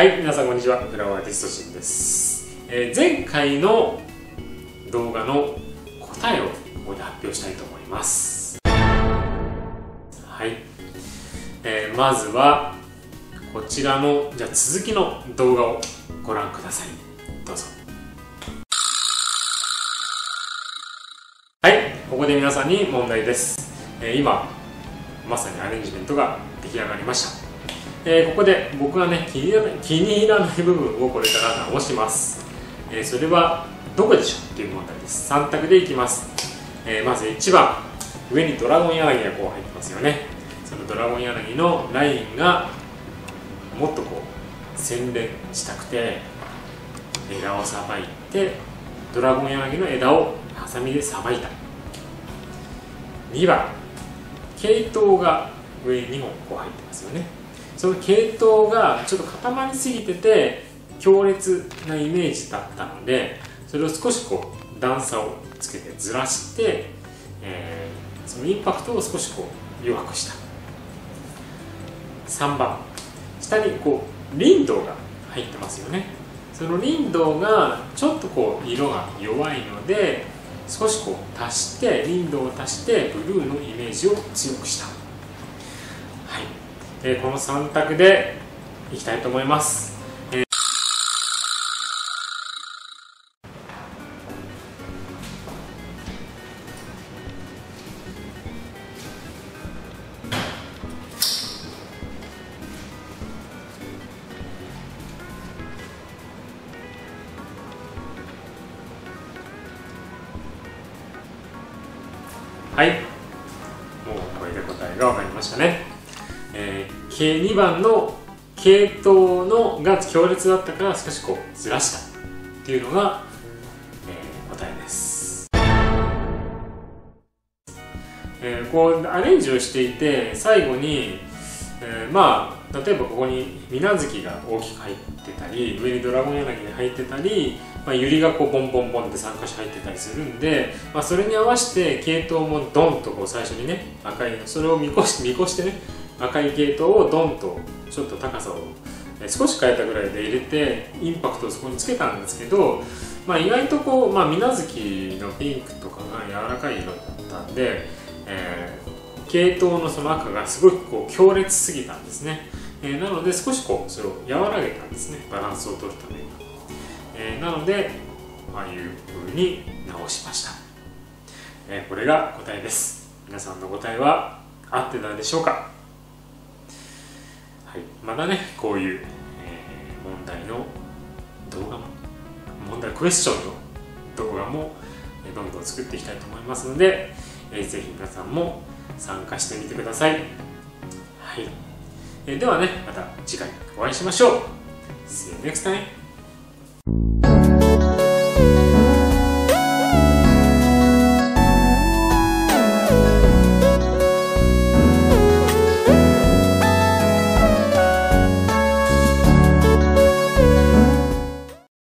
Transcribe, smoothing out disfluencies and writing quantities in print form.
はい、皆さんこんにちは。フラワーアーティストシンです。前回の動画の答えをここで発表したいと思います。はい、まずはこちらの続きの動画をご覧ください。どうぞ。はい、ここで皆さんに問題です。今まさにアレンジメントが出来上がりました。ここで僕がね気に入らない部分をこれから直します。それはどこでしょうっていう問題です。3択でいきます。まず1番、上にドラゴン柳がこう入ってますよね。そのドラゴン柳のラインがもっとこう洗練したくて枝をさばいて、ドラゴン柳の枝をハサミでさばいた。2番、系統が上に2本こう入ってますよね。その系統がちょっと固まりすぎてて強烈なイメージだったので、それを少しこう段差をつけてずらして、そのインパクトを少しこう弱くした。3番、下にこう林道が入ってますよね。その林道がちょっとこう色が弱いので、少しこう足して林道を足してブルーのイメージを強くした。この3択でいきたいと思います。はい、もうこれで答えが分かりましたね。2番の系統のが強烈だったから少しこうずらしたっていうのが、答えです。こうアレンジをしていて最後に、まあ例えばここに水無月が大きく入ってたり、上にドラゴン柳が入ってたり、百合がこうボンボンボンって3箇所入ってたりするんで、それに合わせて系統もドンとこう最初にね赤い、それを見越してね赤い系統をドンとちょっと高さを少し変えたぐらいで入れてインパクトをそこにつけたんですけど、意外とこう、水無月のピンクとかが柔らかい色だったんで、系統のその赤がすごくこう強烈すぎたんですね。なので少しこうそれを和らげたんですね、バランスを取るために。なのでああいう風に直しました。これが答えです。皆さんの答えは合ってたでしょうか？はい、またねこういう、問題の動画もクエスチョンの動画もどんどん作っていきたいと思いますので、ぜひ皆さんも参加してみてください。はい、ではねまた次回お会いしましょう。See you next time.